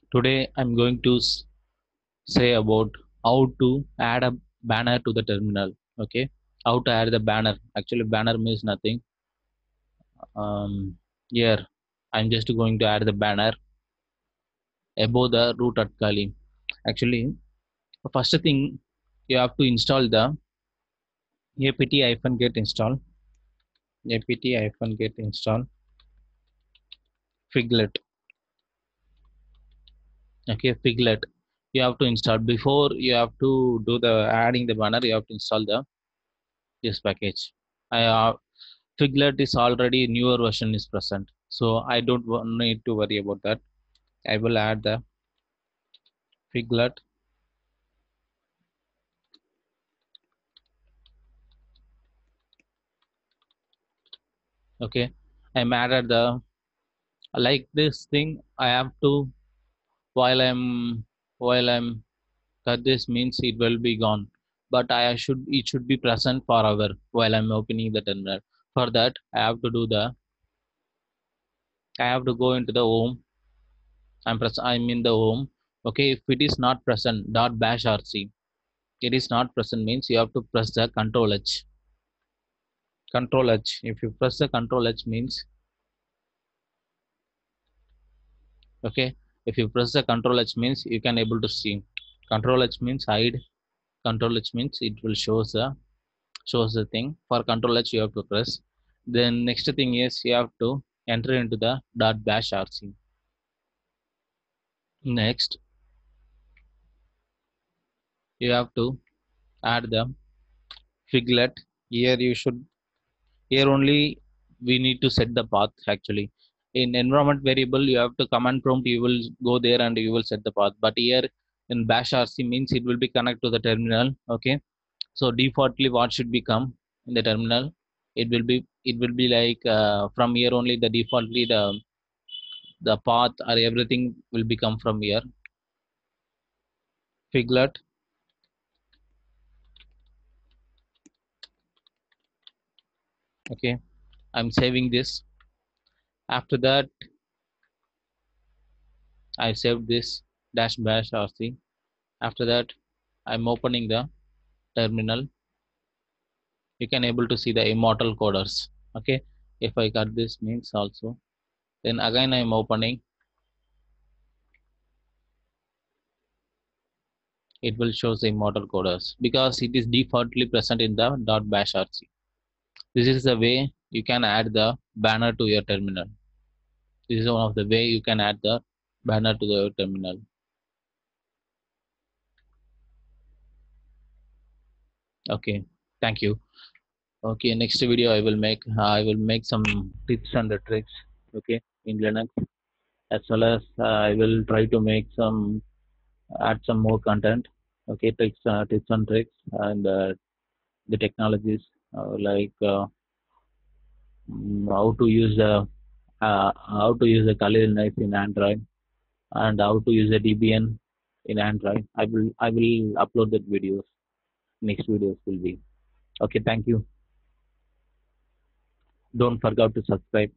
Today I'm going to say about how to add a banner to the terminal. Okay, how to add the banner. Actually, banner means nothing. Here I'm just going to add the banner above the root at Kali. Actually, first thing you have to install the apt-get install apt-get install Figlet. Okay, Figlet. You have to install before you have to do the adding the banner. You have to install the this package. I Figlet is already newer version is present, so I don't need to worry about that. I will add the Figlet. Okay, I'm added the like this thing. I have to while I'm cut this means it will be gone, but I should it should be present forever while I'm opening the terminal. For that, I have to go into the home. I'm in the home. Okay, if it is not present, dot bash rc. It is not present means you have to press the control H. Control H. If you press the control H means okay. If you press the control H means you can able to see. Control H means hide. Control H means it will shows the thing. For control H you have to press. Then next thing is you have to enter into the dot bash rc. Next you have to add the Figlet. Here you should here only we need to set the path. Actually, in environment variable you have to command prompt, you will go there and you will set the path, but here in bash rc means it will be connect to the terminal. Okay, so defaultly what should become in the terminal, it will be like from here only the defaultly the path or everything will become from here. Figlet. Okay, I'm saving this. After that I saved this dash bash rc. After that I'm opening the terminal. You can able to see the immortal coders. Okay, if I cut this means also, then again I'm opening, it will show the immortal coders because it is defaultly present in the .bash rc. This is the way you can add the banner to your terminal. This is one of the way you can add the banner to the terminal. Okay, thank you. Okay, next video I will make some tips and the tricks. Okay, in Linux, as well as I will try to make some add some more content. Okay, tips and tricks and the technologies how to use the Kali Linux in Android and how to use the Debian in Android. I will upload that videos. Next videos will be okay. Thank you. Don't forget to subscribe.